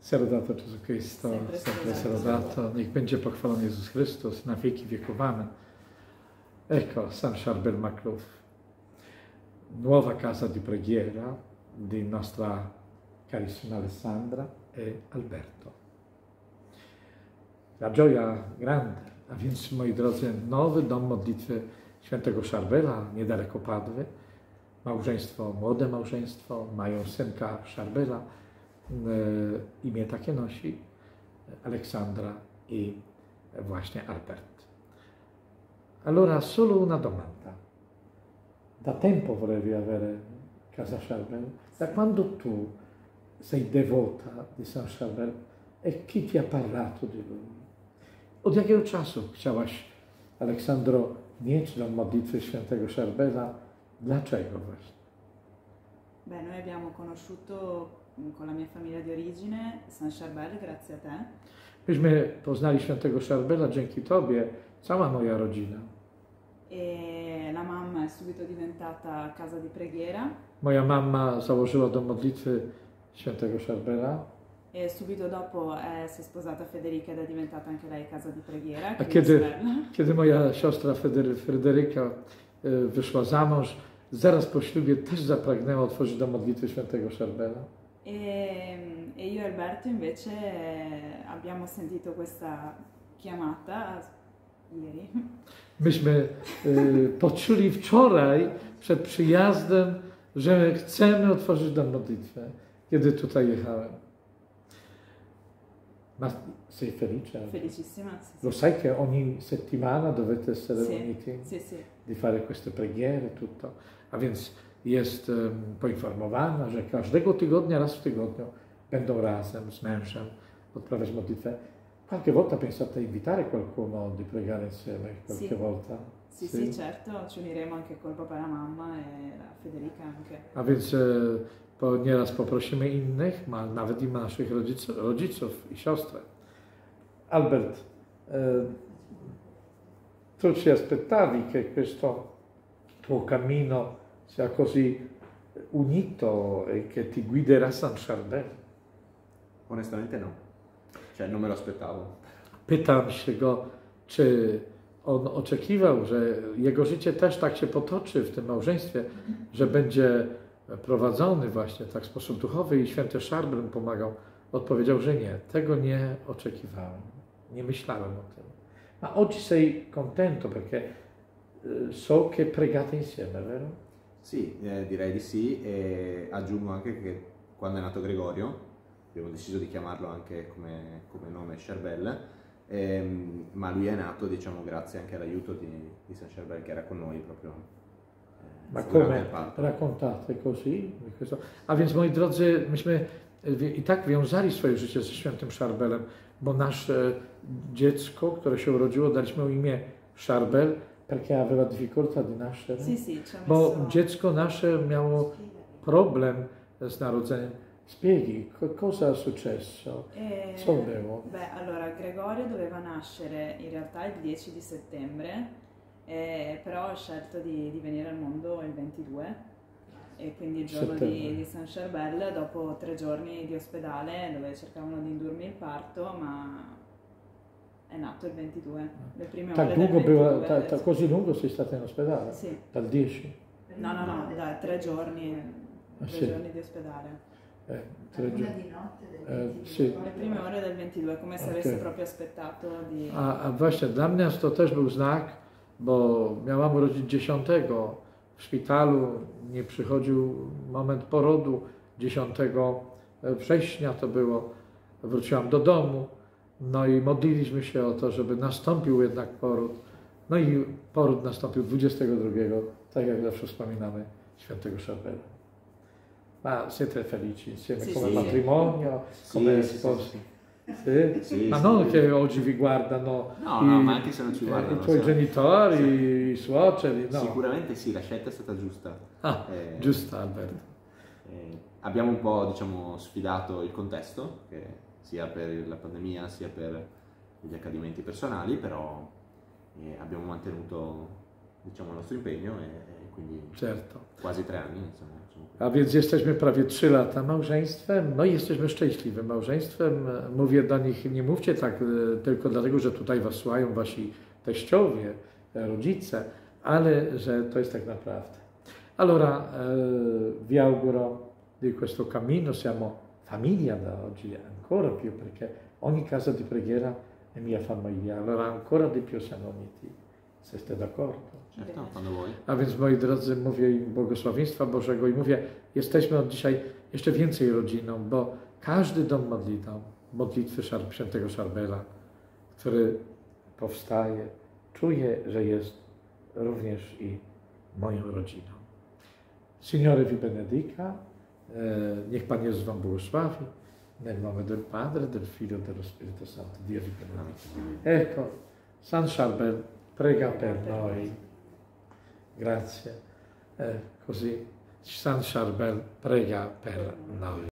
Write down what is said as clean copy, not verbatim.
Serodato Gesù Cristo, sempre serodato, niech będzie pochwalony Jezus Chrystus, na wieki wieków. Amen. Ecco, San Charbel Macluf, nuova casa di preghiera di nostra carissima Alessandra e Alberto. La gioia grande, a więc, moi drodzy, nowy dom modlitwy świętego Charbela, niedaleko Padwy. Małżeństwo, młode małżeństwo, mają synka Charbela, imię takie nosi, Aleksandra i właśnie Albert. Allora, solo una domanda. Da tempo volevi avere casa Charbel? Da quando tu sei devota di San Charbel e chi ti ha parlato di lui? Od jakiego czasu chciałaś, Aleksandro, mieć dom modlitwy świętego Charbela? Dlaczego właśnie? Beh, noi abbiamo conosciuto con la mia famiglia di origine San Charbel grazie a te. Myśmy poznali świętego Charbela dzięki Tobie, cała moja rodzina. E la mamma è subito diventata casa di preghiera. Moja mama założyła dom modlitwy świętego Charbela. E subito dopo si è sposata Federica ed è diventata anche lei casa di preghiera. A kiedy moja siostra Federica wyszła za mąż, zaraz po ślubie też zapragnęła otworzyć dom modlitwy świętego Charbela. E io e Alberto invece abbiamo sentito questa chiamata ieri. Myśmy poczuli wczoraj przed przyjazdem, że chcemy otworzyć dom modlitwy, kiedy tutaj jechałem. Ma sei felice? Felicissima. Sì, Lo sai che ogni settimana dovete essere uniti? Sì, sì. Di fare queste preghiere, tutto. A więc jest poinformowana, że każdego tygodnia, raz w tygodniu będą razem z mężem odprawiać modlitwę. Qualche volta pensate a invitare qualcuno di pregare insieme? Qualche volta? Sì, sì, certo, ci uniremo anche col papà e la mamma e la Federica anche. A więc nieraz poprosimy innych, nawet i naszych rodziców i siostrę. Albert, tu ci aspettavi che questo tuo cammino sia così unito e che ti guiderà San Charbel? Onestamente no, cioè non me lo aspettavo. Pytam się go, czy on oczekiwał, że jego życie też tak się potoczy w tym małżeństwie, że będzie prowadzony właśnie tak w sposób duchowy i święty Charbel mu pomagał. Odpowiedział, że nie, tego nie oczekiwałem, nie myślałem o tym. Ma oggi sei contento perché so che pregate insieme, vero? Sì, direi di sì, e aggiungo anche che quando è nato Gregorio abbiamo deciso di chiamarlo anche come nome Charbel, ma lui è nato, diciamo, grazie anche all'aiuto di San Charbel che era con noi proprio. Ma come? Raccontate così? A więc, moi drodzy, myśmy i tak wiązali swoje życie ze świętym Charbelem, bo nasze dziecko, które się urodziło, daliśmy mu imię Charbel, perché aveva difficoltà di nascere. Sì, sì, Bo dziecko nasze miało problem z narodzeniem. Spieghi, cosa è successo? Co było? Beh, allora, Gregorio doveva nascere in realtà il 10 di settembre, però ho scelto di venire al mondo il 22, e quindi il giorno di San Charbel, dopo 3 giorni di ospedale dove cercavano di indurmi il parto, ma è nato il 22, le prime ore del 22. Così lungo sei stata in ospedale? Sì. Dal 10? No, da 3 giorni, 3 giorni di ospedale. 3 giorni. Di notte del Sì. Le prime ore del 22, come se avesse proprio aspettato di... A właśnie dla mnie to też był znak, bo miałam urodzić 10. W szpitalu nie przychodził moment porodu. 10 września to było. Wróciłam do domu, no i modliliśmy się o to, żeby nastąpił jednak poród. No i poród nastąpił 22, tak jak zawsze wspominamy świętego Charbela. Ma siete felici insieme come matrimonio, come sposi? Sì? Sì, Ma sì. non che oggi vi guardano No, ma anche se non ci guardano. i tuoi genitori, i suoceri, no? Sicuramente sì, la scelta è stata giusta. Giusta, Alberto. Abbiamo un po', diciamo, sfidato il contesto, che sia per la pandemia sia per gli accadimenti personali, però abbiamo mantenuto, diciamo, il nostro impegno e quindi Certo. quasi 3 anni, insomma. A więc jesteśmy prawie 3 lata małżeństwem, no i jesteśmy szczęśliwym małżeństwem. Mówię do nich, nie mówcie tak tylko dlatego, że tutaj was słuchają wasi teściowie, rodzice, ale że to jest tak naprawdę. Allora, vi auguro di questo cammino, siamo famiglia da oggi ancora più, perché ogni casa di preghiera è mia famiglia, allora ancora di più siamo uniti, se siete d'accordo. Certo, quando vuoi. A więc, moi drodzy, mówię im błogosławieństwa Bożego i mówię, jesteśmy od dzisiaj jeszcze więcej rodziną, bo każdy dom modlitwy świętego Szarbela, który powstaje, czuje, że jest również i moją rodziną. Signore vi benedica, niech Pan Jezus wam błogosławi, nel nome del Padre, del Figlio e dello Spirito Santo. Dio vi benedica. Ecco, San Charbel prega per noi. Grazie. Così San Charbel prega per noi.